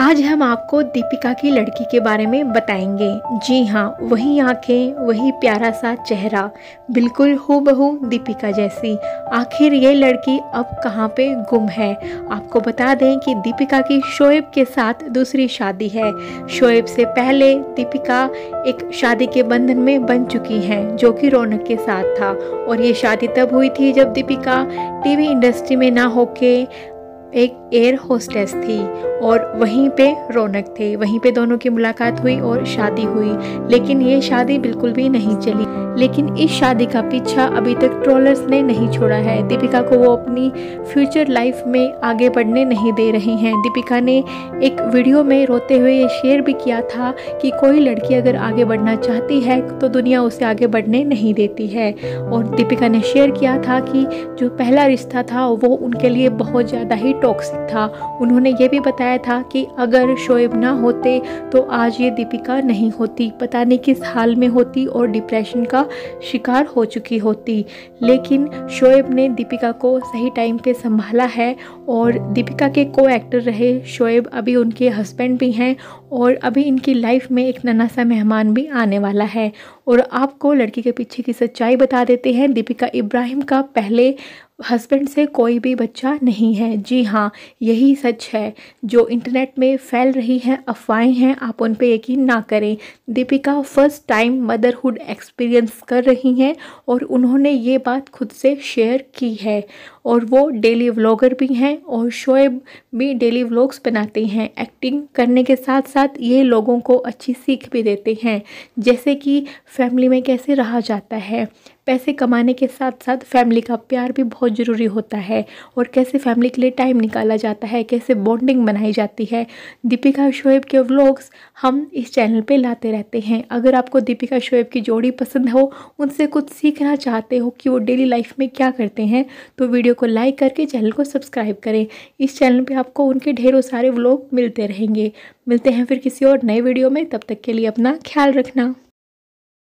आज हम आपको दीपिका की लड़की के बारे में बताएंगे। जी हाँ, वही आंखें, वही प्यारा सा चेहरा, बिल्कुल हूबहू दीपिका जैसी। आखिर ये लड़की अब कहाँ पे गुम है? आपको बता दें कि दीपिका की शोएब के साथ दूसरी शादी है। शोएब से पहले दीपिका एक शादी के बंधन में बन चुकी हैं, जो कि रौनक के साथ था। और ये शादी तब हुई थी जब दीपिका टीवी इंडस्ट्री में ना होके एक एयर होस्टेस थी और वहीं पे रौनक थे। वहीं पे दोनों की मुलाकात हुई और शादी हुई, लेकिन ये शादी बिल्कुल भी नहीं चली। लेकिन इस शादी का पीछा अभी तक ट्रोलर्स ने नहीं छोड़ा है। दीपिका को वो अपनी फ्यूचर लाइफ में आगे बढ़ने नहीं दे रही हैं। दीपिका ने एक वीडियो में रोते हुए ये शेयर भी किया था कि कोई लड़की अगर आगे बढ़ना चाहती है तो दुनिया उसे आगे बढ़ने नहीं देती है। और दीपिका ने शेयर किया था कि जो पहला रिश्ता था वो उनके लिए बहुत ज़्यादा ही टॉक्सिक था। उन्होंने ये भी बताया था कि अगर शोएब ना होते तो आज ये दीपिका नहीं होती, पता नहीं किस हाल में होती और डिप्रेशन का शिकार हो चुकी होती। लेकिन शोएब ने दीपिका को सही टाइम पे संभाला है और दीपिका के को एक्टर रहे शोएब अभी उनके हस्बैंड भी हैं और अभी इनकी लाइफ में एक नन्हा सा मेहमान भी आने वाला है। और आपको लड़की के पीछे की सच्चाई बता देते हैं, दीपिका इब्राहिम का पहले हस्बैंड से कोई भी बच्चा नहीं है। जी हाँ, यही सच है। जो इंटरनेट में फैल रही हैं अफवाहें हैं, आप उन पे यकीन ना करें। Deepika first time motherhood experience कर रही हैं और उन्होंने ये बात खुद से शेयर की है। और वो डेली व्लॉगर भी हैं और शोएब भी डेली व्लॉग्स बनाते हैं। एक्टिंग करने के साथ साथ ये लोगों को अच्छी सीख भी देते हैं, जैसे कि फैमिली में कैसे रहा जाता है, पैसे कमाने के साथ साथ फैमिली का प्यार भी बहुत ज़रूरी होता है और कैसे फैमिली के लिए टाइम निकाला जाता है, कैसे बॉन्डिंग बनाई जाती है। दीपिका शोएब के व्लॉग्स हम इस चैनल पे लाते रहते हैं। अगर आपको दीपिका शोएब की जोड़ी पसंद हो, उनसे कुछ सीखना चाहते हो कि वो डेली लाइफ में क्या करते हैं, तो वीडियो को लाइक करके चैनल को सब्सक्राइब करें। इस चैनल पे आपको उनके ढेरों सारे व्लॉग मिलते रहेंगे। मिलते हैं फिर किसी और नए वीडियो में, तब तक के लिए अपना ख्याल रखना।